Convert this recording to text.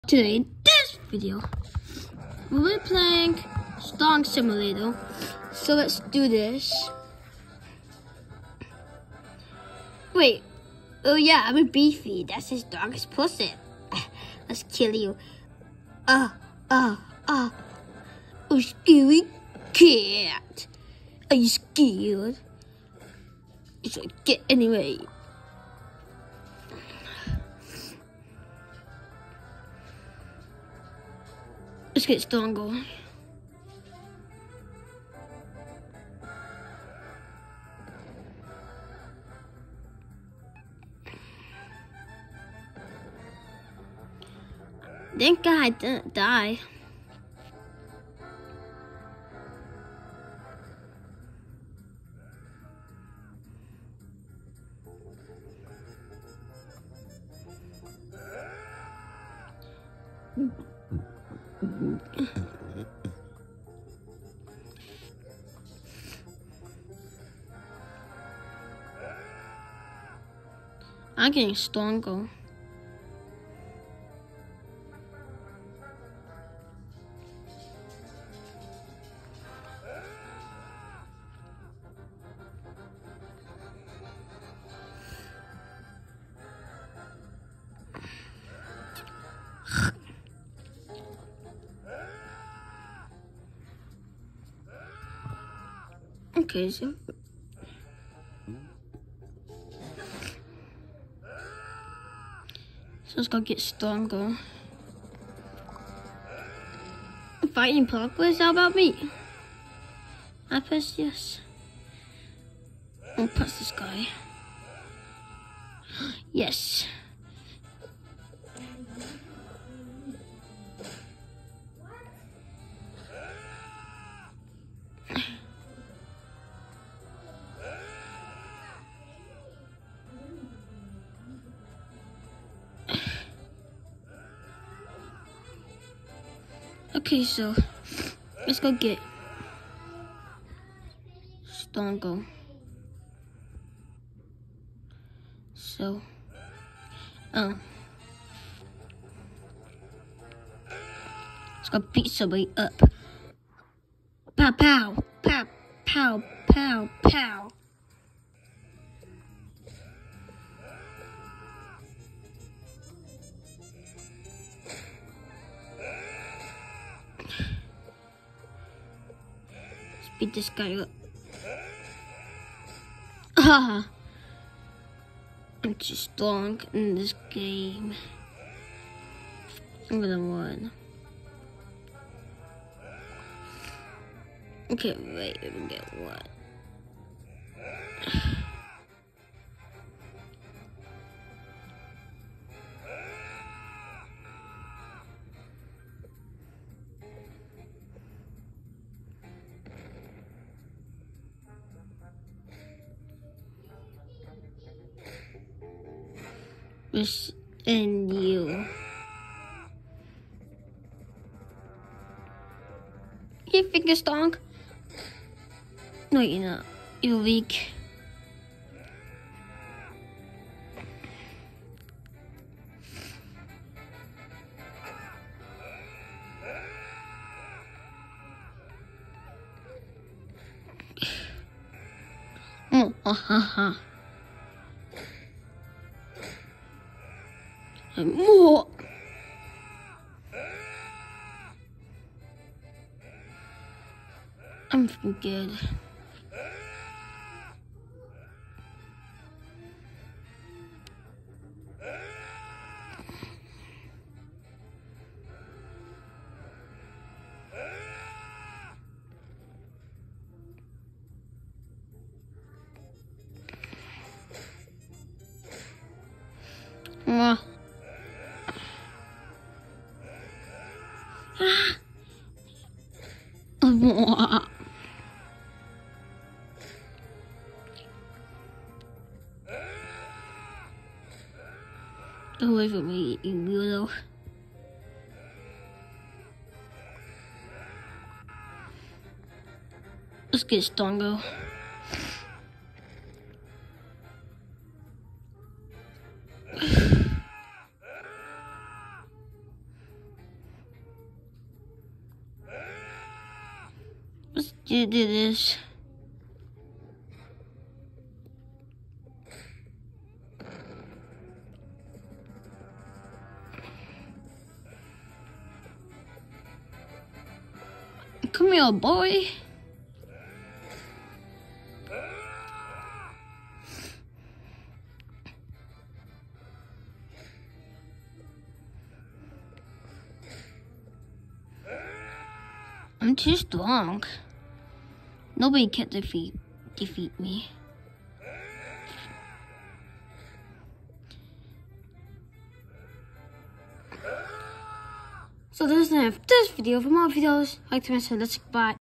Today, in this video, we'll be playing Strong Simulator. So let's do this. Wait. Oh yeah, I'm a beefy. That's his strongest person. Let's kill you. Oh, scary cat. Are you scared? You should get anyway. Let's get stronger. Thank God I didn't die. I'm getting stronger. Okay, so let's go get stronger. Fighting progress, how about me? I press yes. I'll press this guy. Yes. Okay, so let's go get stronger. So, let's go beat somebody up. Pow, pow, pow, pow, pow, pow. Beat this guy up. I'm too strong in this game. I'm gonna win. Okay, wait, let me get what? This and you. You think you're strong? No, you're not. You're weak. Oh, ha ha ha. More. I'm freaking good. Get away from me, you weirdo. Let's get stronger. do this. Come here, boy. I'm too strong. Nobody can defeat me. So this is the end of this video. For more videos, like to mention, let's bye.